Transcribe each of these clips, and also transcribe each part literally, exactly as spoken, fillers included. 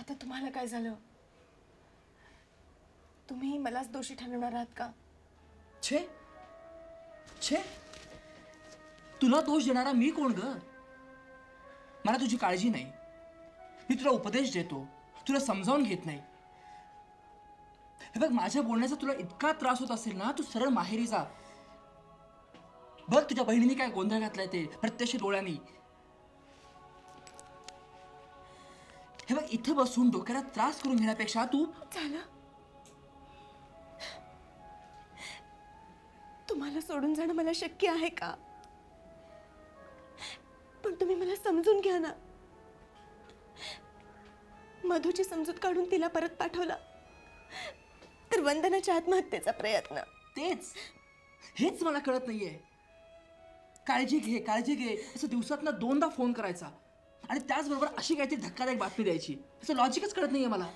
आता तुम्हाला काय झालं? तुम्ही मलाच दोषी ठरवणार आहात का? छे छे, तुला दोष देणारा मी कोण ग? मला तुझी काळजी नाही. मी तुला उपदेश देतो, तुला समजावून घेत नाही. हे बघ, माझ्या बोलण्याचा तुला इतका त्रास होत असेल ना, तू सरळ माहेरी जा. बघ तुझ्या बहिणीने काय गोंधळ घातलाय ते प्रत्यक्ष डोळ्यांनी. हे बघ, इथं बसून डोक्याला त्रास करून घेण्यापेक्षा तू झालं. तुम्हाला सोडून जाणं मला शक्य आहे का? पण तुम्ही मला समजून घ्या ना. मधूची समजूत काढून तिला परत पाठवला तर वंदनाच्या आत्महत्येचा प्रयत्न. तेच हेच मला कळत नाहीये. काळजी घे काळजी घे असं दिवसातनं दोनदा फोन करायचा आणि त्याचबरोबर अशी काहीतरी धक्कादायक बातमी द्यायची. असं लॉजिकच कळत नाहीये मला.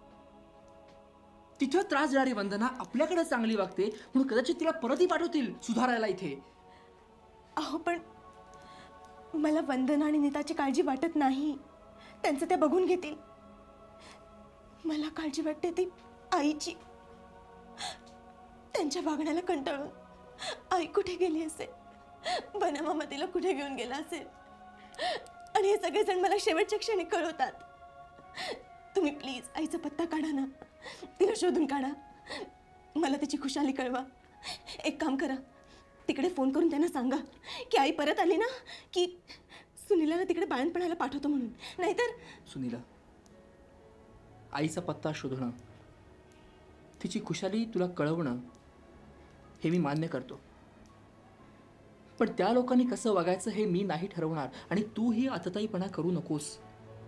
तिथं त्रास देणारी वंदना आपल्याकडे चांगली वागते म्हणून कदाचित तिला परतही पाठवतील सुधारायला इथे. अहो पण मला वंदना आणि नीताची काळजी वाटत नाही. त्यांचं ते बघून घेतील. मला काळजी वाटते ती आईची. त्यांच्या वागण्याला कंटाळून आई कुठे गेली असेल, बनमामा तिला कुठे घेऊन गेला असेल आणि हे सगळेजण मला शेवटच्या क्षणी कळवतात. तुम्ही प्लीज आईचा पत्ता काढा ना, तिला शोधून काढा. मला त्याची खुशाली कळवा. एक काम करा, तिकडे फोन करून त्यांना सांगा की आई परत आली ना की सुनीलाला तिकडे बाळणपणाला पाठवतो म्हणून. नाहीतर सुनीला, आईचा पत्ता शोधणं, तिची खुशाली तुला कळवणं हे मी मान्य करतो. पण त्या लोकांनी कसं वागायचं हे मी नाही ठरवणार आणि तूही आतताईपणा करू नकोस.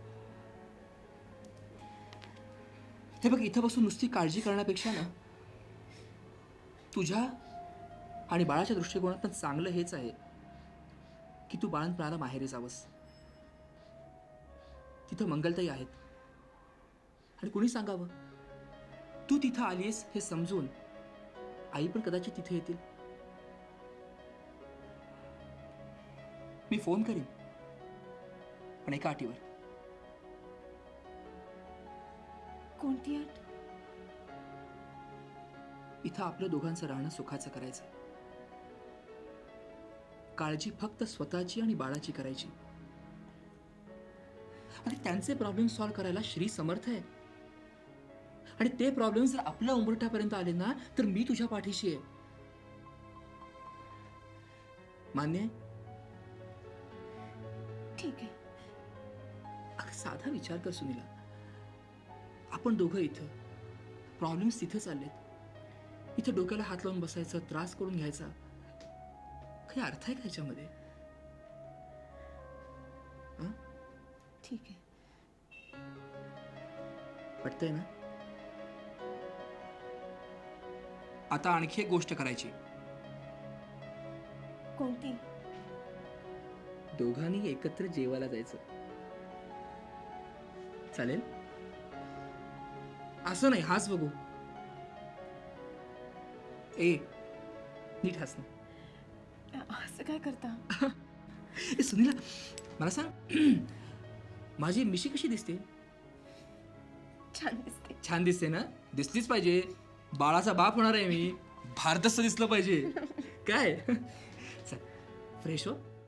हे बघ, इथं बसून नुसती काळजी करण्यापेक्षा ना तुझ्या आणि बाळाच्या दृष्टिकोनातून चांगलं हेच आहे की तू बाळंतपणाला माहेरी जावंस. तिथं मंगलताई आहेत आणि कुणी सांगावं तू तिथं आलीस हे समजून आई पण कदाचित तिथे येतील. मी फोन करीन, पण एका अटीवर. कोणती अट? इथं आपलं दोघांचं राहणं सुखाचं करायचं. काळजी फक्त स्वतःची आणि बाळाची करायची. आणि त्यांचे प्रॉब्लेम सॉल्व्ह करायला श्री समर्थ आहे. आणि ते प्रॉब्लेम जर आपल्या उंबरठ्यापर्यंत आले ना तर मी तुझ्या पाठीशी आहे. मान्य आहे? ठीक आहे. अगं साधा विचार कर सुनीला. आपण दोघं इथं, प्रॉब्लेम्स तिथे चाललेत. इथं डोक्याला हात लावून बसायचं, त्रास करून घ्यायचा, काही अर्थ आहे का ह्याच्यामध्ये? ठीक आहे. पटतंय ना? आता आणखी एक गोष्ट करायची. कोणती? दोघांनी एकत्र जेवायला जायचं. चालेल? असं नाही, हाच बघू. ए, नीट हस ना. असं काय करता? ए सुनीला, मला सांग, माझी मिशी कशी दिसते? छान दिसते. छान दिसते ना? दिसलीच पाहिजे. बाळाचा बाप होणार आहे मी. भारदस्त दिसलं पाहिजे काय? चल, फ्रेश हो.